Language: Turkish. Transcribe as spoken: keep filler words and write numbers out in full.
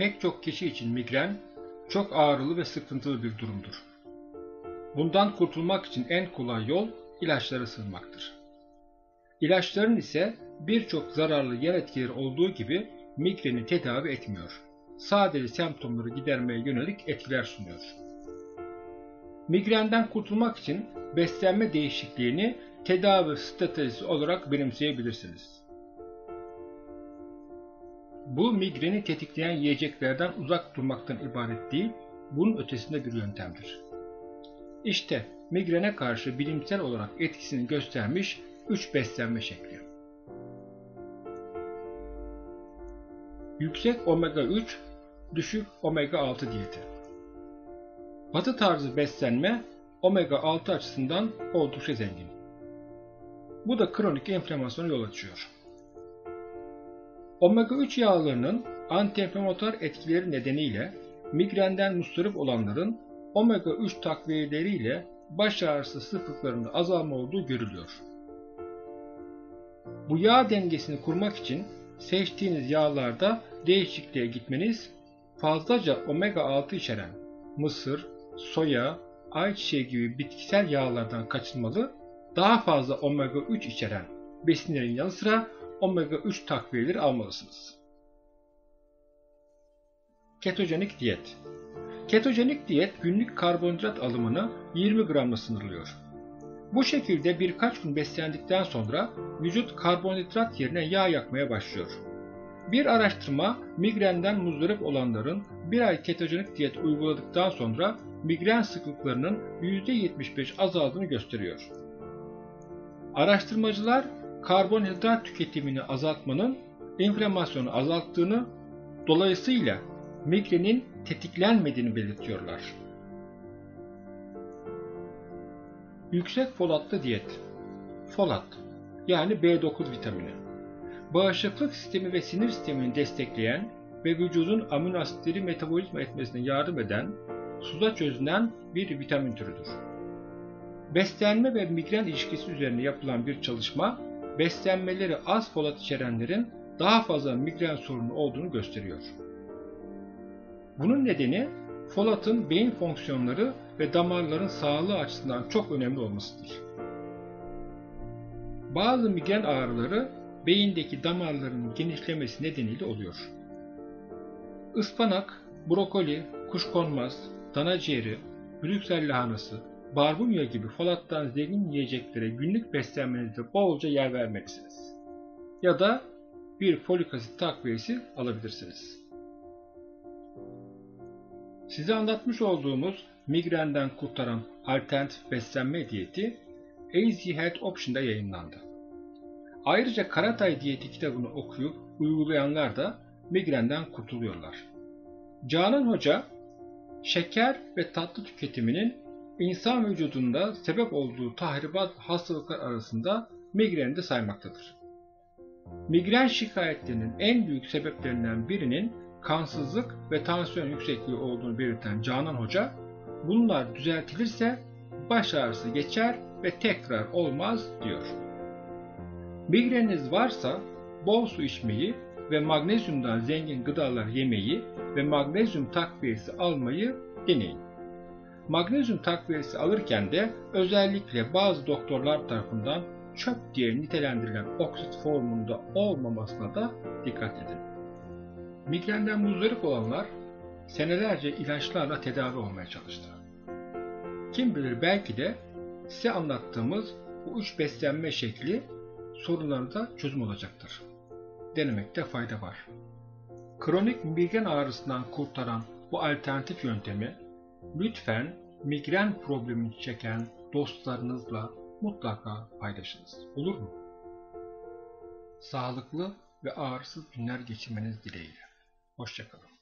Pek çok kişi için migren çok ağrılı ve sıkıntılı bir durumdur. Bundan kurtulmak için en kolay yol ilaçlara sığınmaktır. İlaçların ise birçok zararlı yan etkileri olduğu gibi migreni tedavi etmiyor. Sadece semptomları gidermeye yönelik etkiler sunuyor. Migrenden kurtulmak için beslenme değişikliğini tedavi stratejisi olarak benimseyebilirsiniz. Bu migreni tetikleyen yiyeceklerden uzak durmaktan ibaret değil, bunun ötesinde bir yöntemdir. İşte migrene karşı bilimsel olarak etkisini göstermiş üç beslenme şekli. Yüksek omega üç, düşük omega altı diyeti. Batı tarzı beslenme omega altı açısından oldukça zengin. Bu da kronik enflamasyona yol açıyor. omega üç yağlarının antiinflamatuar etkileri nedeniyle migrenden muzdarip olanların omega üç takviyeleriyle baş ağrısı sıklıklarında azalma olduğu görülüyor. Bu yağ dengesini kurmak için seçtiğiniz yağlarda değişikliğe gitmeniz, fazlaca omega altı içeren mısır, soya, ayçiçeği gibi bitkisel yağlardan kaçınmalı, daha fazla omega üç içeren besinlerin yanı sıra omega üç takviyeleri almalısınız. Ketojenik diyet. Ketojenik diyet günlük karbonhidrat alımını yirmi gramla sınırlıyor. Bu şekilde birkaç gün beslendikten sonra vücut karbonhidrat yerine yağ yakmaya başlıyor. Bir araştırma migrenden muzdarip olanların bir ay ketojenik diyet uyguladıktan sonra migren sıklıklarının yüzde yetmiş beş azaldığını gösteriyor. Araştırmacılar karbonhidrat tüketimini azaltmanın enflamasyonu azalttığını, dolayısıyla migrenin tetiklenmediğini belirtiyorlar. Yüksek folatlı diyet. Folat, yani B dokuz vitamini. Bağışıklık sistemi ve sinir sistemini destekleyen ve vücudun amino asitleri metabolizma etmesine yardım eden, suda çözünen bir vitamin türüdür. Beslenme ve migren ilişkisi üzerine yapılan bir çalışma, beslenmeleri az folat içerenlerin daha fazla migren sorunu olduğunu gösteriyor. Bunun nedeni folatın beyin fonksiyonları ve damarların sağlığı açısından çok önemli olmasıdır. Bazı migren ağrıları beyindeki damarların genişlemesi nedeniyle oluyor. Ispanak, brokoli, kuşkonmaz, dana ciğeri, Brüksel lahanası, barbunya gibi folattan zengin yiyeceklere günlük beslenmenizde bolca yer vermelisiniz. Ya da bir folik asit takviyesi alabilirsiniz. Size anlatmış olduğumuz migrenden kurtaran alternatif beslenme diyeti Easy Health Option'da yayınlandı. Ayrıca Karatay diyeti kitabını okuyup uygulayanlar da migrenden kurtuluyorlar. Canan Hoca, şeker ve tatlı tüketiminin insan vücudunda sebep olduğu tahribat hastalıklar arasında migreni de saymaktadır. Migren şikayetlerinin en büyük sebeplerinden birinin kansızlık ve tansiyon yüksekliği olduğunu belirten Canan Hoca, bunlar düzeltilirse baş ağrısı geçer ve tekrar olmaz diyor. Migreniniz varsa bol su içmeyi ve magnezyumdan zengin gıdalar yemeyi ve magnezyum takviyesi almayı deneyin. Magnezyum takviyesi alırken de özellikle bazı doktorlar tarafından çöp diye nitelendirilen oksit formunda olmamasına da dikkat edin. Migrenden muzdarip olanlar senelerce ilaçlarla tedavi olmaya çalıştı. Kim bilir belki de size anlattığımız bu üç beslenme şekli sorunlarınıza çözüm olacaktır. Denemekte fayda var. Kronik migren ağrısından kurtaran bu alternatif yöntemi lütfen migren problemini çeken dostlarınızla mutlaka paylaşınız. Olur mu? Sağlıklı ve ağrısız günler geçirmeniz dileğiyle. Hoşça kalın.